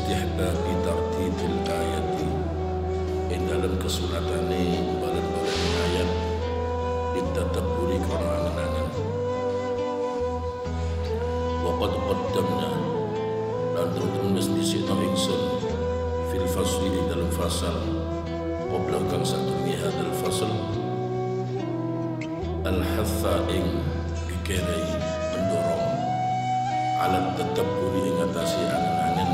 istihbabi tartibil ayati ing dalam kesunatane balen-balen ayat ditadabburi kana angen-angen. Wa qad qaddamna lan terus disikno ingsun fil fasli ing dalam fasal qabla kang sadurunge hadal fasal al-hatha ing gegerei mendorong alat tadabburi ing atase angen-angen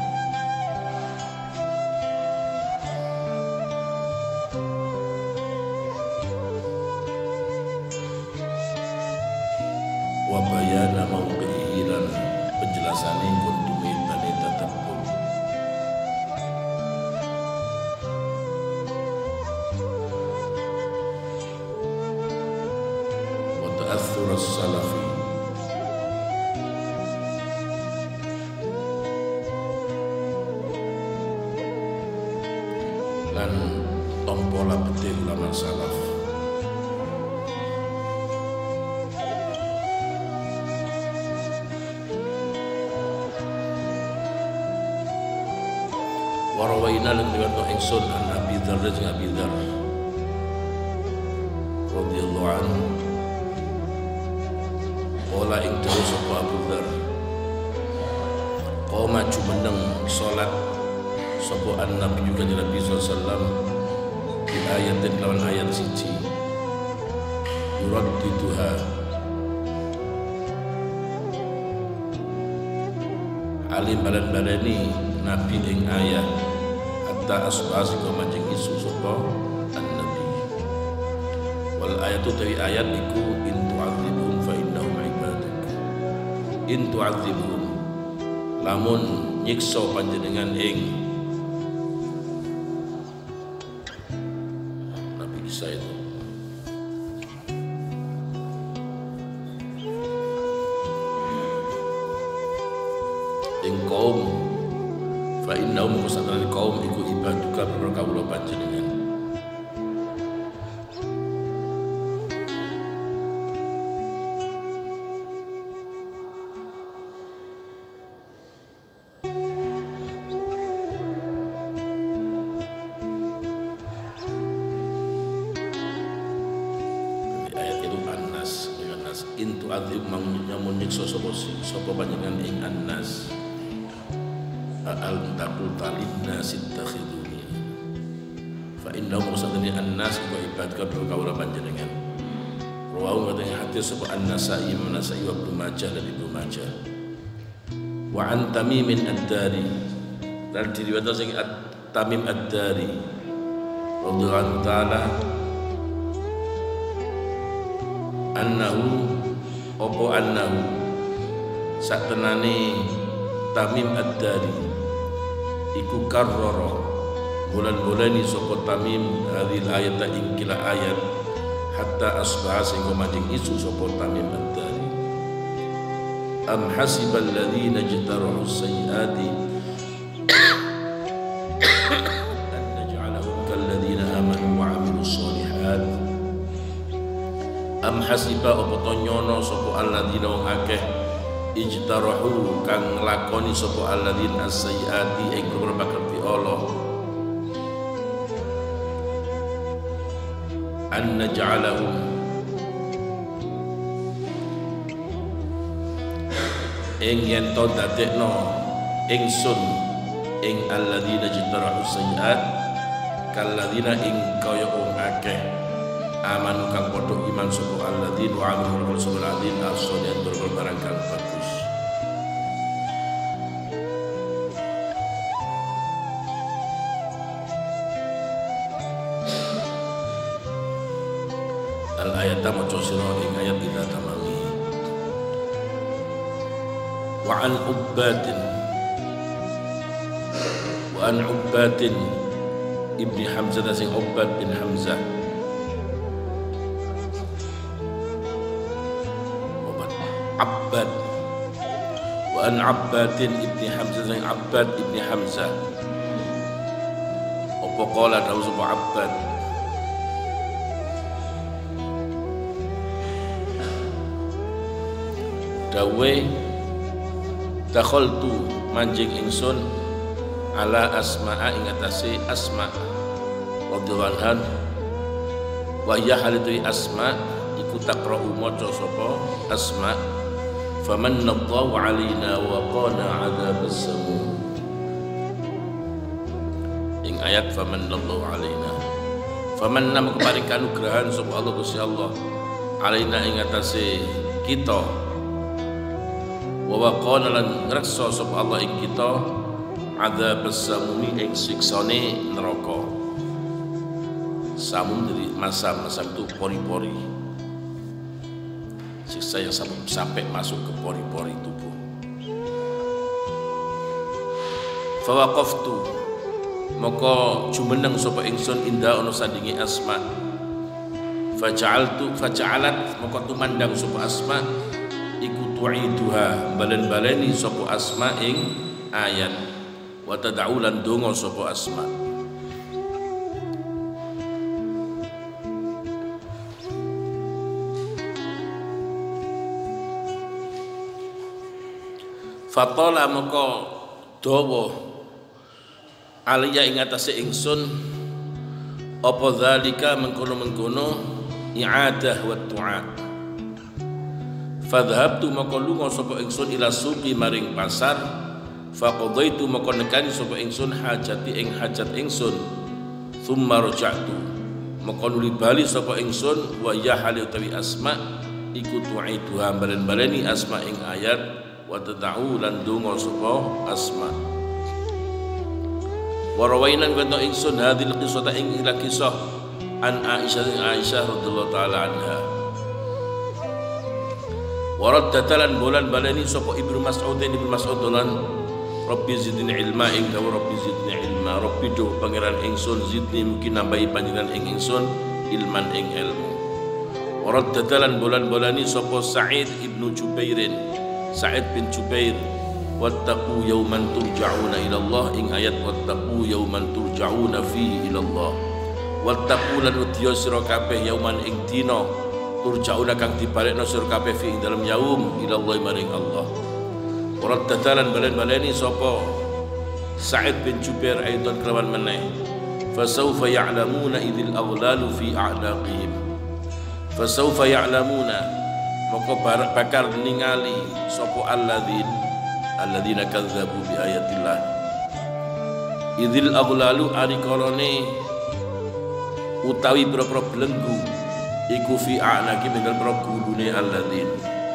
wa bayana mauqihi lan penjelasane kuntumi bani tadabbur wa ta'athur as-salafi lan tompola betul ulama salaf warawaina lan riwayat ingsun an Abi Dzar jeung Abi Dzar radhiyallahu anhu qala ing dawuh sapa Abu Dzar qoma jumeneng salat sapa an-nabi juga Nabi sallallahu alaihi wasallam di ayatin lawan ayat siji yuraddiduha alim balan-balani nabi ing ayat hatta asbasi kemajeng isu sapa an-nabi wal ayatu dari ayat iku in tu'adzibhum fa innahum ibaduk in tu'adzibhum lamun nyiksa panjenengan ing Nabi Isa itu ing kaum fa innahum kusatran kaum iku ibaduka para kawula panjenengan ayat itu annas intu adzib nyamun nyiksa sapa panjenengan ing annas al-taqul talibna sittakhiduni fa innahum musadani an-nas wa ibadka berkawula panjenengan rawahu ngateng hadis sapa an-nasai wa Ibnu Majah dan Ibnu Majah wa an Tamim ad-Dari dan diriwayatkan sing Tamim ad-Dari radhiyallahu taala annahu satenane Tamim ad-Dari iku karrara bulan-bulani sapa Tamim hadhil ayata ing kila ayat hatta asbaha sehingga majeng isu sapa Tamim ad-Dari am hasibal ladzina jtarahu sayyiati an naj'alahum kal ladzina amanu wa 'amilus shalihat am hasiba apa to nyono sapa alladzina wong akeh ijtarahu kang nglakoni sapa alladzina as-sayyiati ing perbakat Allah an naj'alahum ing yen to dadekno ingsun ing alladzina ijtarahu sayyiat kalladzina ing kaya wong akeh aman kang padha iman sapa alladzina wa amilul solihati as-solihat barang kang bagus al-ayat maca sira ing ayat kita tamami wa an ubbatin ibni Hamzah sing Ubbad bin Hamzah Abbad wa an Abbadin ibni Hamzah sing Abbad ibni Hamzah apa qala dawuh sapa Abbad dawe dakhaltu manjing ingsun ala asma'a ing atase asma radhiyallahu anha wa ya halitu asma iku taqra'u maca sapa asma famannallahu alaina wa qana 'adzabas samum ing ayat famannallahu alaina famanna keparing kanugrahan sapa Allah Gusti Allah alaina ing atase kita wa waqana lan ngreksa sapa Allah ing kita adzabas samumi ing siksane neraka. Samum dari masam itu pori-pori, siksa yang sampai masuk ke pori-pori tubuh. Fawaqaftu maka jumeneng sapa ingsun indah ana sandingi asma faja'alat maka tumandang sapa asma iku tu'iduha balen-baleni sapa asma ing ayat wa tad'u lan donga sapa asma. Fatala maka dawa aliyah ing atase ingsun apa zalika mengkono-mengkono i'adah wa du'a. Fadhhabtu maka lunga sapa ingsun ila suqi maring pasar faqadaitu maka nekani sapa ingsun hajati ing hajat ingsun thumma raja'tu maka nuli bali sapa ingsun wa ya hali utawi asma iku tu'iduha balen-baleni asma ing ayat wa tad'u lan donga sapa asma. Wa rawainan wa ingsun hadhil qissata ing ila kisah an Aisyah radhiyallahu taala anha. Wa raddatalan bulan balani sapa Ibnu Mas'ud lan Rabbi zidni ilma ing dawa Rabbi zidni ilma Rabbi do pangeran ingsun zidni mungkin nambahi panjenengan ing ingsun ilman ing ilmu. Wa raddatalan bulan balani sapa Sa'id ibnu Jubairin Sa'id bin Jubair wattaqu yawman turja'una ila Allah ing ayat wattaqu yawman turja'una fihi ila Allah wattaqu lan udya sira kabeh yawman ing dina turja'una kang dibalekno sira kabeh fi ing dalem yaum ila Allah maring Allah. Waraddatalan balen-baleni sapa Sa'id bin Jubair aidan kelawan meneh fasawfa ya'lamuna idzil aghlalu fi a'naqihim fasawfa ya'lamuna maka bakal ningali sapa alladzina kadzdzabu bi ayatillah idzil aghlalu arikalane utawi pira-pira belenggu iku fi a'naqi min al gulune alladzin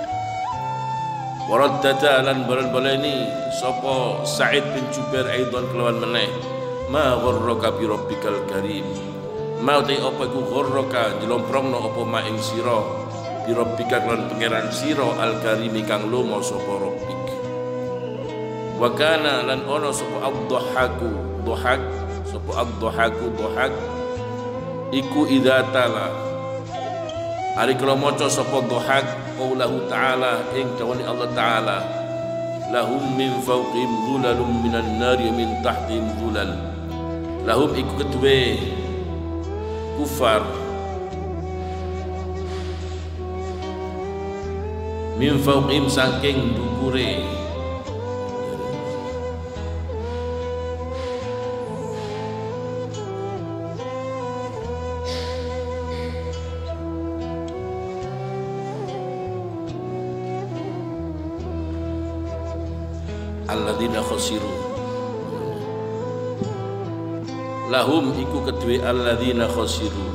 waraddata lan balani sapa Sa'id bin Jubair aidan kelawan meneh ma gharraka bi rabbikal karim ma utai apa iku gharraka jelomprongno apa ma ing sira bi rabbika lan pangeran sira al karimi kang lomo sapa rabbik. Wa kana lan ono sapa ad-dhahaku dhahak sapa ad-dhahaku dhahak iku idza tala ari kala maca sapa dhahak qaulahu ta'ala ing dawani Allah ta'ala lahum min fawqihim dhulalun minan nari min tahtihim dhulal lahum iku kedue kufar min fawqihim saking dukure alladzina khasiru lahum iku kedue alladzina khasiru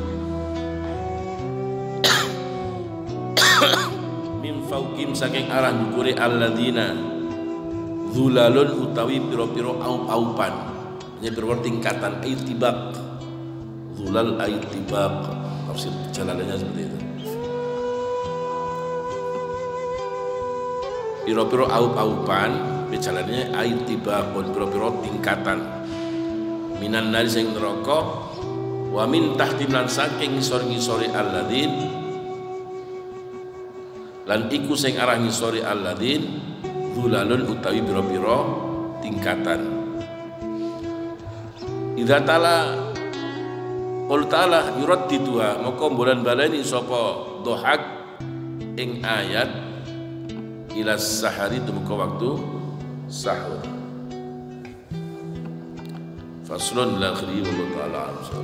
min fawqim saking arah dukure alladzina dhulalun utawi pira-pira aup-aupan nya berarti tingkatan aitibaq dhulal aitibaq tafsir jalannya seperti itu pira-pira aup-aupan jalannya aitibaqun pira-pira tingkatan minan nari sing neraka wa min tahtim lan saking ngisor-ngisore alladzin lan iku sing arah ngisore alladzin dhulalun utawi pira-pira tingkatan. Idza tala qul ta'ala yuraddiduha maka bulan balani sapa dhahak ing ayat ila sahari dumuka waktu sahur. Faslun ila akhiri wallahu ta'ala a'lam.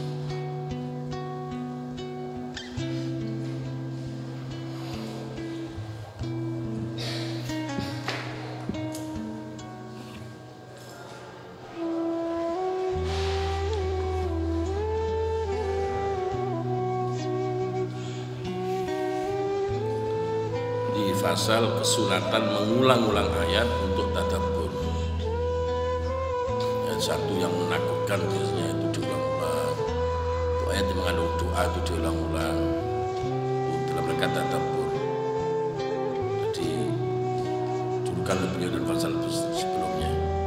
Pasal kesunatan mengulang-ulang ayat untuk tadabbur. Yang satu yang menakutkan biasanya itu diulang-ulang. Itu ayat yang mengandung doa itu diulang-ulang. Itu dalam mereka tadabbur. Jadi julukan beliau dan pasal sebelumnya.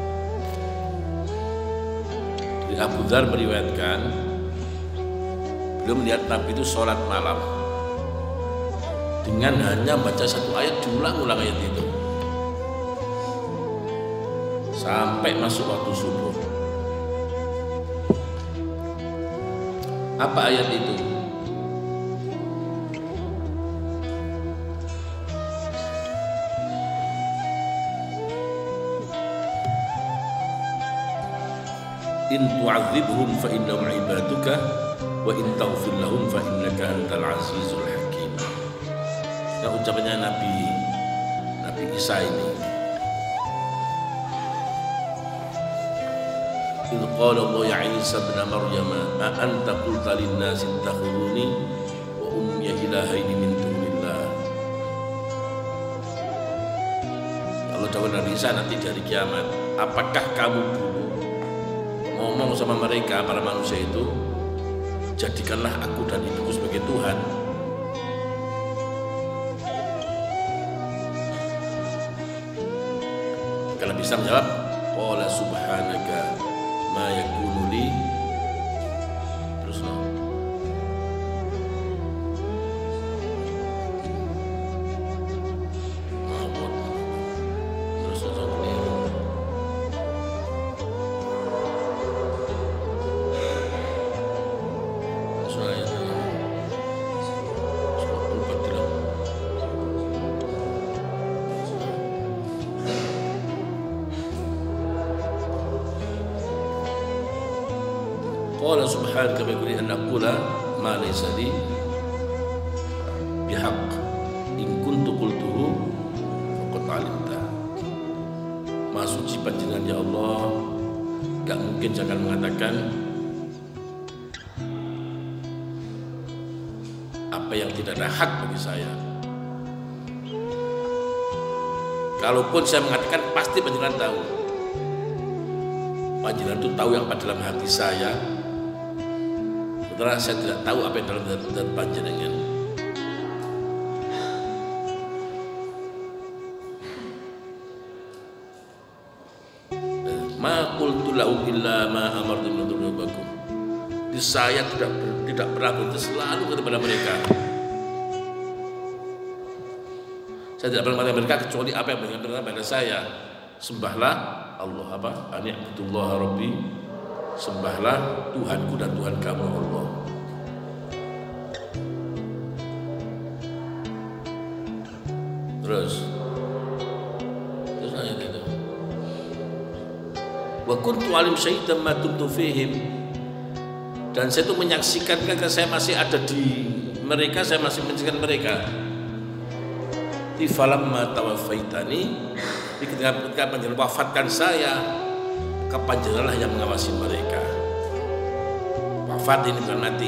Dari Abu Dzar meriwayatkan beliau melihat Nabi itu sholat malam dengan hanya baca satu ayat, diulang-ulang ayat itu sampai masuk waktu subuh. Apa ayat itu? In tu'adzibhum fa innahum ibaduka wa in taghfir lahum fa innaka antal azizul hakim. Ucapannya Nabi Isa ini. Idh qala Allah ya Isa ibn Maryam a anta qulta lin-nasi ittakhuduni wa ummi ilahaini min dunillah. Allah jawab Nabi Isa nanti dari kiamat, apakah kamu dulu ngomong sama mereka para manusia itu, jadikanlah aku dan ibuku sebagai Tuhan? Kalau bisa menjawab, qala subhanaka ma yakunu li, terus no. Terus keliru. Terus ayat qala subhanaka ma yakunu li an aqula ma laysa li bihaq in kuntu qultuhu faqad alimta. Maha suci panjenengan ya Allah, gak mungkin jangan mengatakan apa yang tidak ada hak bagi saya. Kalaupun saya mengatakan, pasti panjenengan tahu. Panjenengan itu tahu yang pada dalam hati saya. Sementara saya tidak tahu apa yang dalam hati panjenengan. Ma qultu lahum illa ma amartu min rabbikum. Di saya tidak pernah berhenti, selalu kepada mereka. Saya tidak pernah mengatakan mereka kecuali apa yang berkata pada saya. Sembahlah Allah, apa? Ani'budullah rabbi, sembahlah Tuhanku dan Tuhan kamu Allah. Terus ayat itu. Wa kuntu alim syahidan ma dumtu fihim, dan saya itu menyaksikan ketika saya masih ada di mereka, saya masih menyaksikan mereka. Di falamma tawaffaitani, ketika panjenengan wafatkan saya, panjenenganlah yang mengawasi mereka. Wafat ini bukan mati,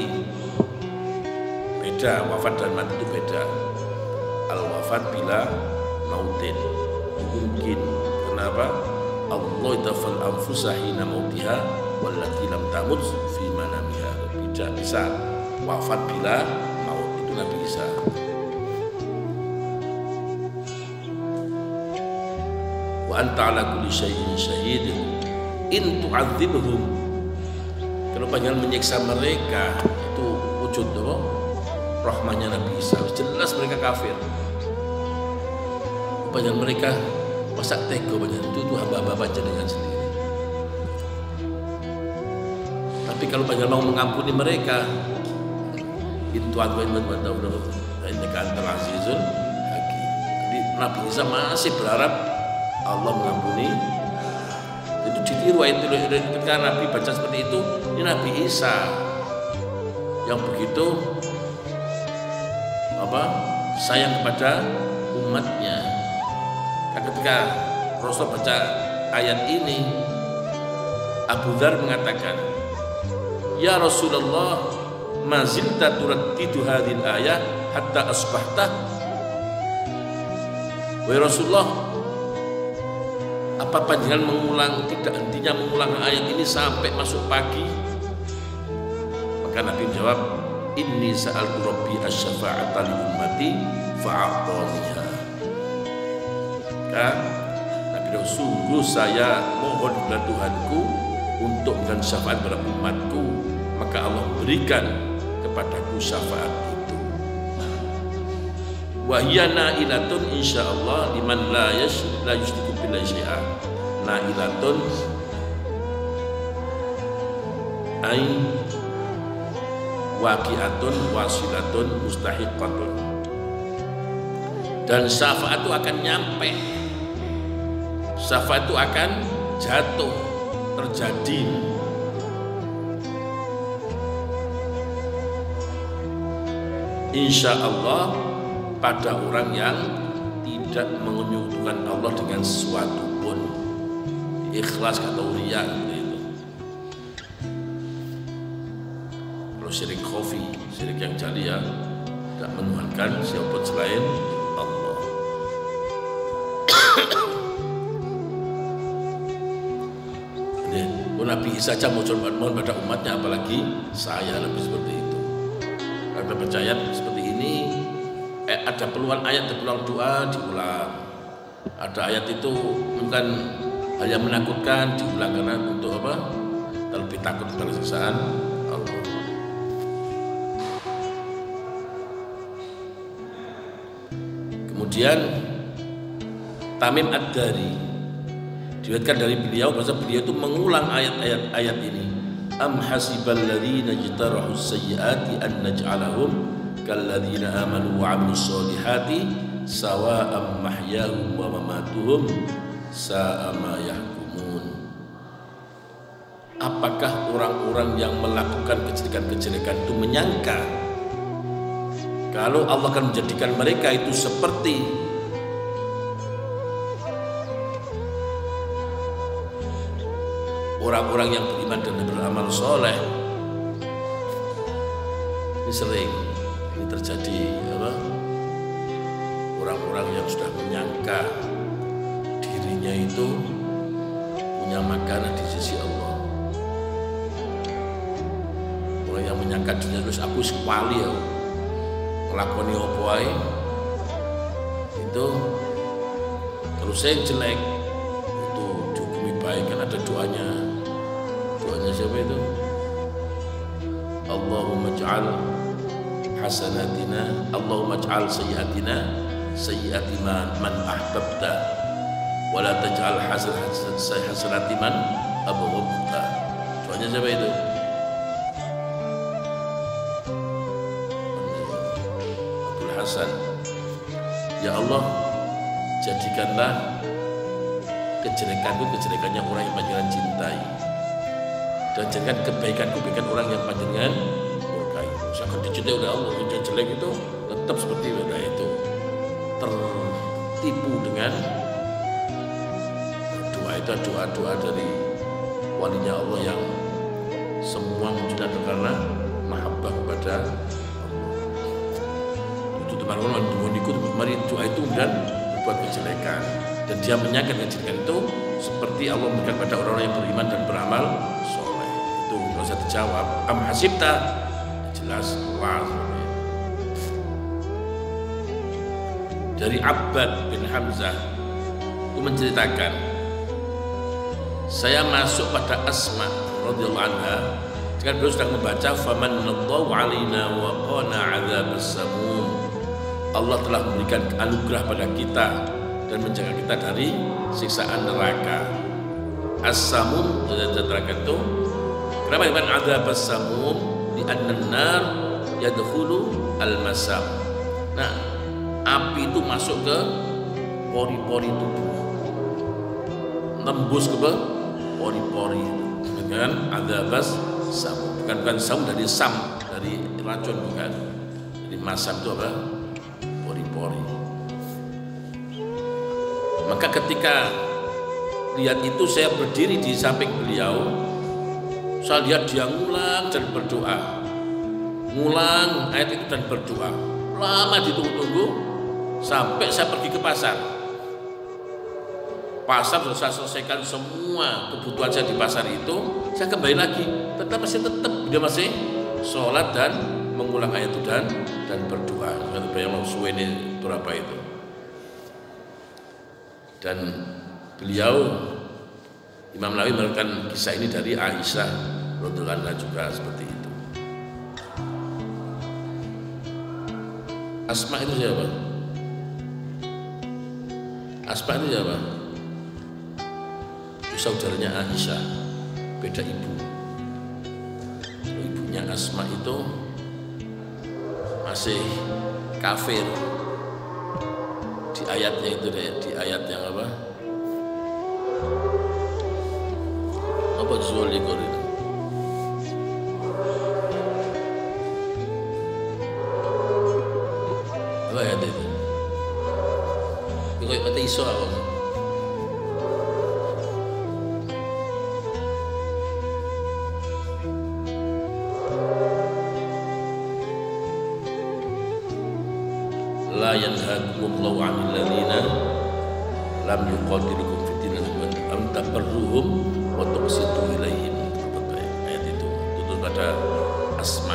beda. Wafat dan mati itu beda. Al wafat bila mautin mungkin. Kenapa? Allah tafal anfusa hina mautiha wallati lam tamut fi manamiha. Tidak bisa wafat bila maut, itu Nabi Isa. Wa anta ala kulli syai'in syahid in tu'adzibhum. Kalau panjenengan menyiksa mereka, itu wujud rahmahnya Nabi Isa. Jelas mereka kafir. Panjenengan mereka masa tega, panjenengan itu hamba-hamba panjenengan sendiri. Tapi kalau panjenengan mau mengampuni mereka, itu innaka antal azizul hakim. Jadi Nabi Isa masih berharap Allah mengampuni. Itu ditiru ayat itu ketika Nabi baca seperti itu. Ini Nabi Isa yang begitu sayang kepada umatnya. Ketika Rasul baca ayat ini, Abu Dzar mengatakan, "Ya Rasulullah, mazilta turaddidu hadhil ayah hatta asbahta." Wahai Rasulullah, apa panjenengan tidak hentinya mengulang ayat ini sampai masuk pagi? Maka Nabi menjawab, "Inni sa'altu Rabbi asy-syafa'ata li ummati fa'ataniha." Nabi bilang, sungguh saya mohon kepada Tuhanku untuk memberikan syafaat kepada umatku, maka Allah berikan kepadaku syafaat itu. Wa hiya na'ilatun insyaallah liman la yusyriku billahi syai'an. Na'ilatun ay waqi'atun wasilatun mustahiqatun. Dan syafaat itu akan nyampe, syafaat itu akan jatuh, terjadi. Insya Allah pada orang yang tidak menyekutukan Allah dengan sesuatu pun, ikhlas atau riya gitu. Kalau syirik khafi, syirik yang jali ya, tidak menuhankan siapapun selain Allah. Nabi Isa saja mohon pada umatnya, apalagi saya lebih seperti itu. Karena percaya seperti ini, ada peluang ayat, ada peluang doa, diulang. Ada ayat itu bukan hal yang menakutkan, diulang karena untuk apa? Lebih takut pada siksaan Allah. Kemudian Tamim Ad-Dari diriwayatkan dari beliau bahwa beliau itu mengulang ayat ini. Am hasibal ladzina jtarahu sayyiati an naj'alahum kal ladzina amanu wa 'amilus solihati sawa'am mahyahum wa mamatuhum sa'a ma yahkumun. Apakah orang-orang yang melakukan kejelekan-kejelekan itu menyangka kalau Allah akan menjadikan mereka itu seperti orang-orang yang beriman dan beramal soleh? Ini sering ini terjadi orang-orang yang sudah menyangka dirinya itu punya makanan di sisi Allah. Orang yang menyangka dirinya terus aku wali ya, ngelakoni apa ae itu terus yang jelek itu dihukumi baik, kan ada doanya siapa itu? Allahumma ij'al hasanatina, Allahumma ij'al sayyi'atina sayyi'ati man ahbabta wa la taj'al hasanati man abghadta. Doanya siapa itu? Abdul Hasan. Ya Allah, jadikanlah kejelekanku kejelekannya orang yang panjenengan cintai, dan jadikan kebaikanku kebaikan orang yang panjenengan murkai. Misalkan dicintai oleh Allah, yang jelek itu tetap seperti itu, tertipu dengan doa dari walinya Allah yang semua wujudnya karena mahabbah kepada Allah. Itu teman-teman ikut mari doa itu dan berbuat kejelekan, dan dia menyangka kejelekan itu seperti Allah memberikan pada orang-orang yang beriman dan beramal soleh. Itu kalau saya dijawab am hasibta, jelas wah. Dari Abbad bin Hamzah itu menceritakan, saya masuk pada Asma radhiyallahu anha ketika beliau sedang membaca famanallahu alaina wa qana adzabas samum. Allah telah memberikan anugerah pada kita dan menjaga kita dari siksaan neraka. As-samum neraka itu kenapa disebut adzabas samum? Di an-nar yadkhulu al-masam. Nah, api itu masuk ke pori-pori tubuh, nembus ke pori-pori kan, adzabas sam, bukan sam dari sam, dari racun, bukan. Jadi masam itu apa? Pori-pori. Maka ketika lihat itu, saya berdiri di samping beliau, saya lihat dia ngulang dan berdoa, ngulang ayat itu dan berdoa. Lama ditunggu-tunggu sampai saya pergi ke pasar. Pasar sudah saya selesaikan semua kebutuhan saya di pasar itu, saya kembali lagi, tetap dia masih sholat dan mengulang ayat itu dan berdoa. Kata bayang suwene berapa itu. Dan beliau Imam Nawawi melakukan kisah ini dari Aisyah radhiyallahu anha juga seperti itu. Asma itu siapa? Asma itu siapa? Saudaranya Aisyah, beda ibu. Ibunya Asma itu masih kafir di ayatnya itu, di ayat yang apa? Apa Zulikor itu? Apa ayat itu? Kau kata iso apa? La yanhakumullahu 'anil ladzina lam yuqatilukum fid din am tabarruhum wa tuqsitu ilaihim. Ayat itu tutur pada Asma.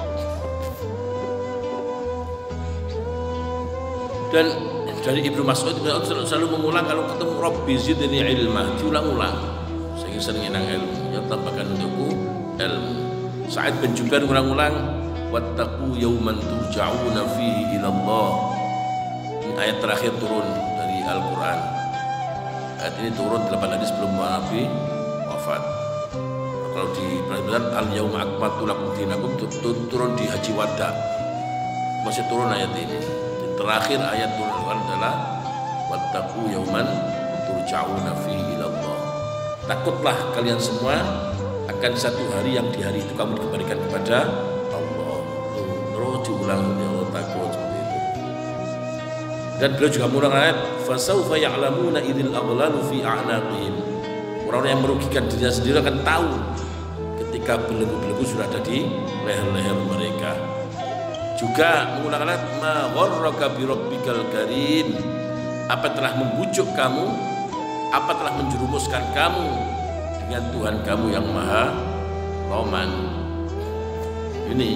Dan dari Ibnu Mas'ud selalu mengulang kalau ketemu Rabbi zidni ilma, diulang-ulang. Saya sering ngenang ilmu, ya tambahkan untukku ilmu. Sa'id bin Jubair ulang-ulang, wattaqu yawman turja'una fihi ila Allah. Ini ayat terakhir turun dari Al-Quran. Ayat ini turun 8 hari sebelum Nabi wafat. Kalau di perhatian al-yawma akmaltu lakum dinakum turun di Haji Wada, masih turun ayat ini. Dan terakhir ayat turun Al-Quran adalah wattaqu yawman turja'una fihi ila Allah. Takutlah kalian semua akan satu hari yang di hari itu kamu dikembalikan kepada Allah. Terus diulang, ya Allah takut seperti itu. Dan beliau juga mengulang ayat fasawfa ya'lamuna idzil aghlalu fi a'naqihim. Orang-orang yang merugikan dirinya sendiri akan tahu ketika belenggu-belenggu sudah ada di leher-leher mereka. Juga mengulang ayat ma gharraka bi rabbikal karim. Apa telah membujuk kamu? Apa telah menjerumuskan kamu dengan Tuhan kamu yang maha roman? Ini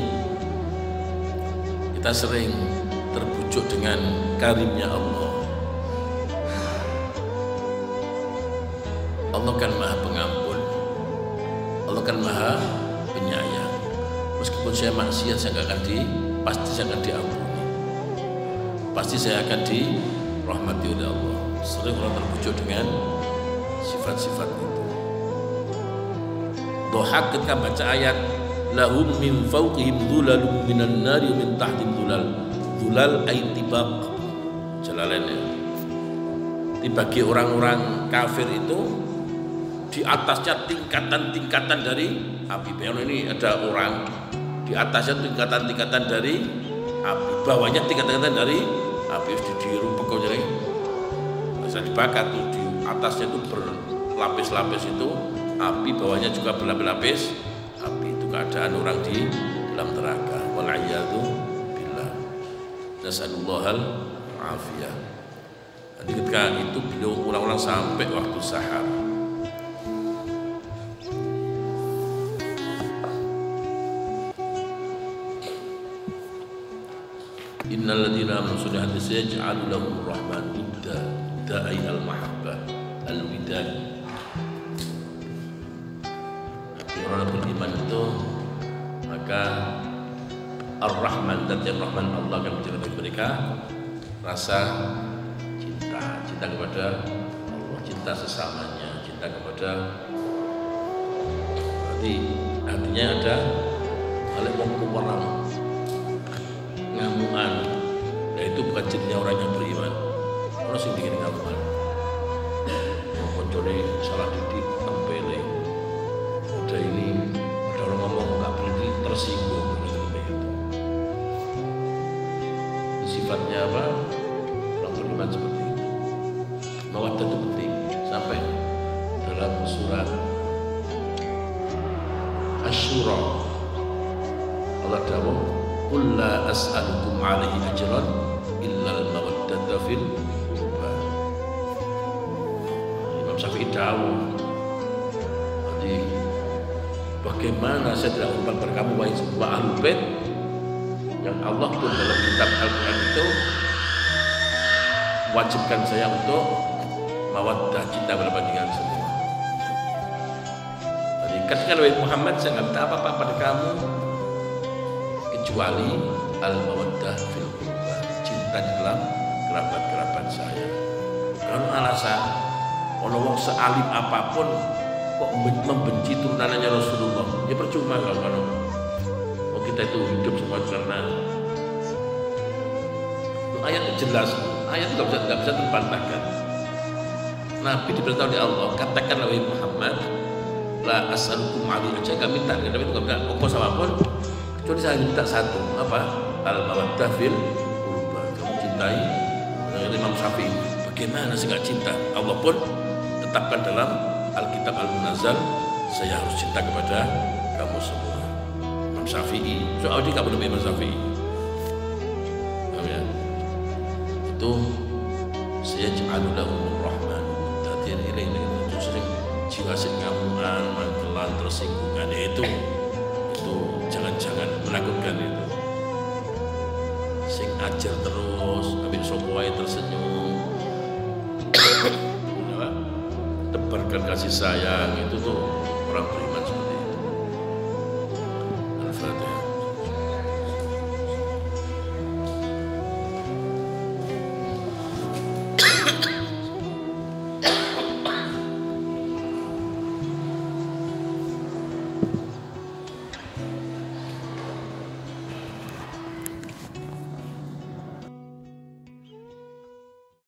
kita sering terbujuk dengan karimnya Allah. Allah kan maha pengampun, Allah kan maha penyayang. Meskipun saya maksiat, pasti saya akan diampuni, pasti saya akan dirahmati oleh Allah. Sering orang terbujuk dengan sifat-sifat itu. Dohak ketika baca ayat lahum min fawqihim dhulalun minan nari min tahtihim dhulal. Dhulal ay tibaq. Jalalainnya. Dibagi orang-orang kafir itu di atasnya tingkatan-tingkatan dari api. Bayangkan ini ada orang di atasnya tingkatan-tingkatan dari api, bawahnya tingkatan-tingkatan dari api. Dirubek kok jadi bisa dibakar tuh, di atasnya itu berlapis-lapis itu api, bawahnya juga berlapis-lapis api. Itu keadaan orang di dalam neraka. Wal'iyadu billah. Nas'alullahal afiyah. Nanti ketika itu beliau ulang-ulang sampai waktu sahar. Innal ladzina amanu sholihati sayaj'alu lahum rahman wudda. Da'i al-mahabbah al-widad. Orang beriman itu maka Ar-Rahman, dan yang Rahman Allah akan menjadi bagi mereka rasa cinta kepada Allah, cinta sesamanya, cinta kepada. Berarti artinya ada oleh orang ngamuan, yaitu bukan cirinya orang yang beriman. Orang sing dikira ngamuan, koncone salah didik tempele, sifatnya apa? Orang beriman seperti itu. Mawaddah itu penting. Sampai dalam surat Asy-Syura Allah dawuh, "Qul la as'alukum 'alaihi ajran illa al-mawaddata fil qurba." Imam Syafi'i dawuh, jadi bagaimana saya tidak hormat pada kamu wahai semua ahlul bait yang Allah pun dalam kitab Al-Quran itu wajibkan saya untuk mawaddah, cinta pada panjenengan semua. Jadi ketika wahai Muhammad, saya nggak minta apa-apa pada kamu kecuali al-mawaddah fil qurba, cinta di dalam kerabat-kerabat saya. Kalau alasan orang sealim apapun kok membenci turunannya Rasulullah, ya percuma kalau kita itu hidup semua karena ayat itu jelas, ayat itu nggak bisa terbantahkan. Nabi diberitahu oleh Allah, katakanlah wahai Muhammad, la as'alukum 'alaihi ajran, kami minta, tapi itu nggak minta ongkos apapun kecuali saya minta satu, apa? Al-mawaddah fil qurba. Kamu cintai Imam Syafi'i, bagaimana sih nggak cinta? Allah pun tetapkan dalam Alkitab Al-Munazzal, saya harus cinta kepada kamu semua. Imam Syafi'i, soal dia kamu lebih Imam Syafi'i. Paham ya? Itu saya ja'alu lahumur rahman. Tadi ini sering jiwa sing ngamuan, mantelan, tersinggungan, itu jangan menakutkan itu. Sing ajar terus, ambil sopoai tersenyum, tebarkan kasih sayang, itu tuh orang beriman seperti itu. Al-Fatihah.